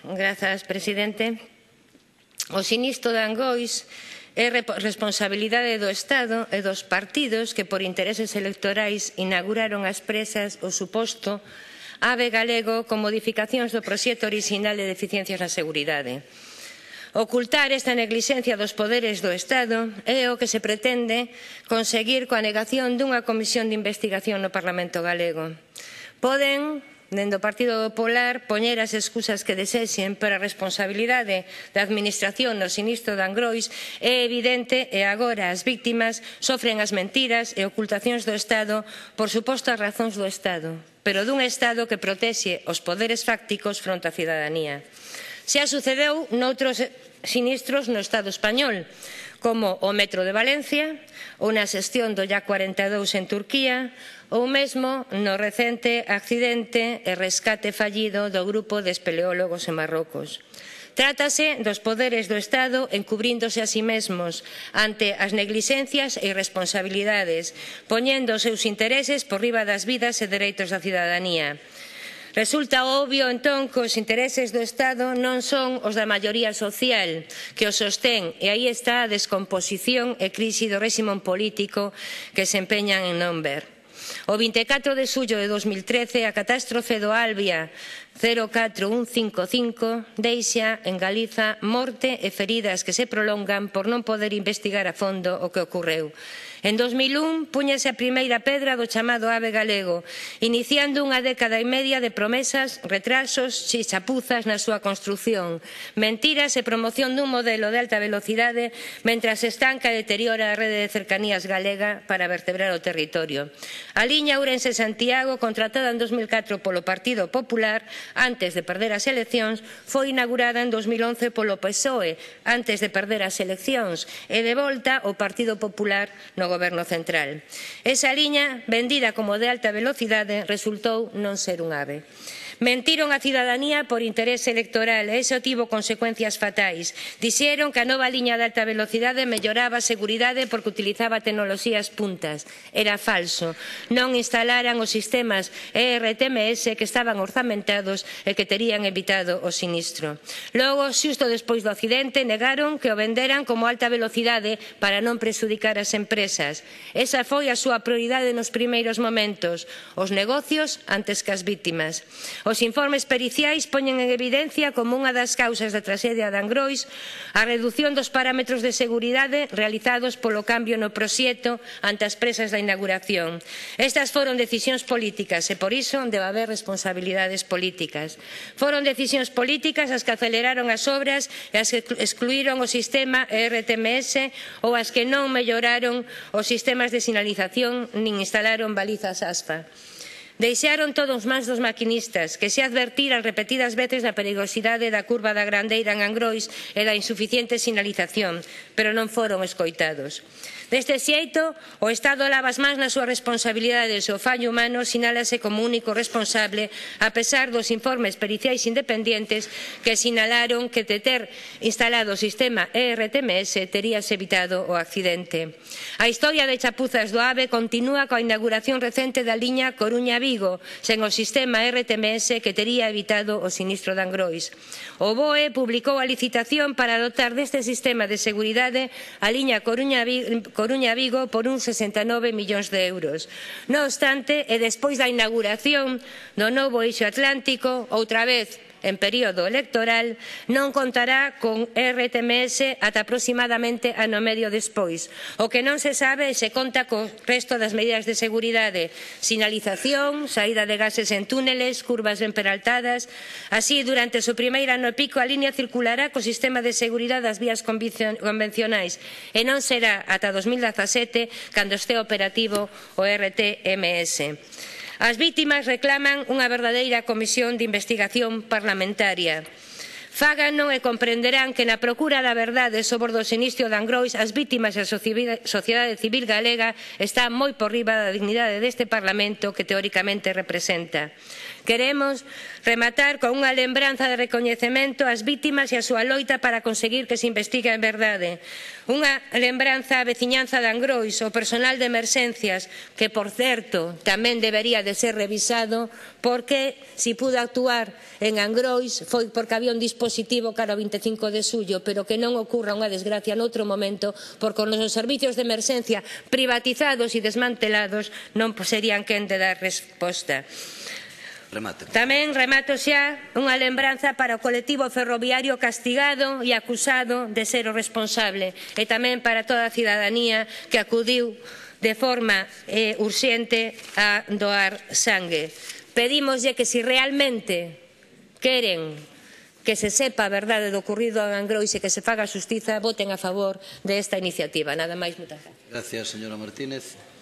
Grazas, presidente. O sinistro de Angois é responsabilidade do Estado e dos partidos que por intereses electorais inauguraron as presas o suposto AVE galego con modificacións do proxecto orixinal de deficiencias na seguridade. Ocultar esta neglixencia dos poderes do Estado é o que se pretende conseguir coa negación dunha comisión de investigación no Parlamento galego. Poden, dende o Partido Popular, poñer as excusas que desexen, pero a responsabilidade da Administración no sinistro de Angrois é evidente e agora as vítimas sofren as mentiras e ocultacións do Estado por supostas razóns do Estado, pero dun Estado que protexe os poderes fácticos fronte á cidadanía. Xa sucedeu noutros sinistros no Estado español, como o metro de Valencia, ou na xestión do Yak 42 en Turquía, ou mesmo no recente accidente e rescate fallido do grupo de espeleólogos en Marrocos. Trátase dos poderes do Estado encubríndose a si mesmos ante as neglixencias e irresponsabilidades, poñendo os seus intereses por riba das vidas e dereitos da cidadanía. Resulta obvio, entón, que os intereses do Estado non son os da maioría social que os sostén, e aí está a descomposición e crise do réxime político que se empeñan en non ver. O 24 de xullo de 2013, a catástrofe do Albia 04155 deixa en Galiza morte e feridas que se prolongan por non poder investigar a fondo o que ocorreu. En 2001 púñase a primeira pedra do chamado AVE galego, iniciando unha década e media de promesas, retrasos e chapuzas na súa construción, mentiras e promoción dun modelo de alta velocidade mentras se estanca e deteriora a rede de cercanías galega para vertebrar o territorio. A liña Ourense-Santiago, contratada en 2004 polo Partido Popular, antes de perder as eleccións, foi inaugurada en 2011 polo PSOE, antes de perder as eleccións, e de volta o Partido Popular no Goberno central. Esa liña, vendida como de alta velocidade, resultou non ser un AVE. Mentiron a cidadanía por interese electoral e iso tivo consecuencias fatais. Dixeron que a nova liña de alta velocidade melloraba a seguridade porque utilizaba tecnoloxías puntas. Era falso. Non instalaran os sistemas ERTMS que estaban orzamentados e que terían evitado o sinistro. Logo, xusto despois do accidente, negaron que o venderan como alta velocidade para non prexudicar as empresas. Esa foi a súa prioridade nos primeiros momentos, os negocios antes que as vítimas. Os informes periciais poñen en evidencia como unha das causas da traxedia de Angrois a redución dos parámetros de seguridade realizados polo cambio no proxecto ante as presas da inauguración. Estas foron decisións políticas e por iso debe haber responsabilidades políticas. Foron decisións políticas as que aceleraron as obras e as que excluíron o sistema ERTMS ou as que non melloraron os sistemas de sinalización nin instalaron balizas ASFA. Deixaron todos mans dos maquinistas, que se advertiran repetidas veces da perigosidade da curva da Grandeira en Angrois e da insuficiente sinalización, pero non foron escoitados. Deste xeito, o Estado lava as mans nas súas responsabilidades e o fallo humano sinálase como único responsable, a pesar dos informes periciais independientes que sinalaron que de ter instalado o sistema ERTMS teríase evitado o accidente. A historia de chapuzas do AVE continúa coa inauguración recente da liña Coruña-Vigo, sen o sistema ERTMS que tería evitado o sinistro de Angrois. O BOE publicou a licitación para dotar deste sistema de seguridade a liña Coruña-Vigo por uns 69 millóns de euros. Non obstante, e despois da inauguración do novo eixo atlántico, outra vez en período electoral, non contará con ERTMS ata aproximadamente ano medio despois. O que non se sabe é se conta co resto das medidas de seguridade, sinalización, saída de gases en túneles, curvas ben peraltadas. Así, durante o seu primeiro ano e pico, a liña circulará co sistema de seguridade das vías convencionais e non será ata 2017 cando este operativo o ERTMS. As vítimas reclaman unha verdadeira comisión de investigación parlamentaria. Fágano e comprenderán que na procura da verdade sobre o sinistro de Angrois as vítimas e a sociedade civil galega están moi por riba da dignidade deste Parlamento que teóricamente representa. Queremos rematar con unha lembranza de recoñecemento ás vítimas e a súa loita para conseguir que se investigue a verdade. Unha lembranza á veciñanza de Angrois, ao personal de emerxencias, que, por certo, tamén debería de ser revisado, porque se pudo actuar en Angrois foi porque había un dispositivo cara ao 25 de xullo, pero que non ocurra unha desgracia noutro momento, porque os nosos servicios de emerxencia privatizados e desmantelados non serían quen de dar resposta. Tamén remato xa unha lembranza para o colectivo ferroviario castigado e acusado de ser o responsable e tamén para toda a cidadanía que acudiu de forma urxente a doar sangue. Pedímoslle que se realmente queren que se sepa a verdade do ocorrido en Angrois e que se faga xustiza, voten a favor desta iniciativa. Nada máis, moitas gracias. Gracias, señora Martínez.